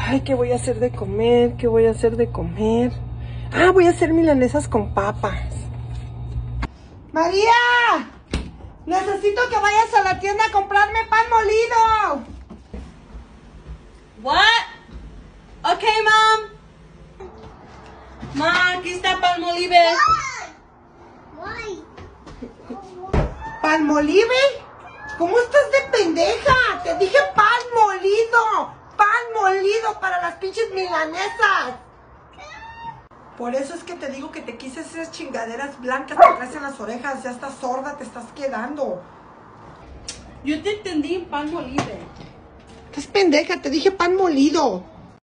Ay, ¿qué voy a hacer de comer? ¿Qué voy a hacer de comer? Ah, voy a hacer milanesas con papas. María, necesito que vayas a la tienda a comprarme pan molido. What? Okay, Mom. Ma, aquí está pan molido. ¿Pan molido? ¿Cómo estás de pendeja? Te dije pan molido. Pan molido para las pinches milanesas. Por eso es que te digo que te quise esas chingaderas blancas que traes en las orejas. Ya estás sorda, te estás quedando. Yo te entendí pan molido. Estás pendeja, te dije pan molido.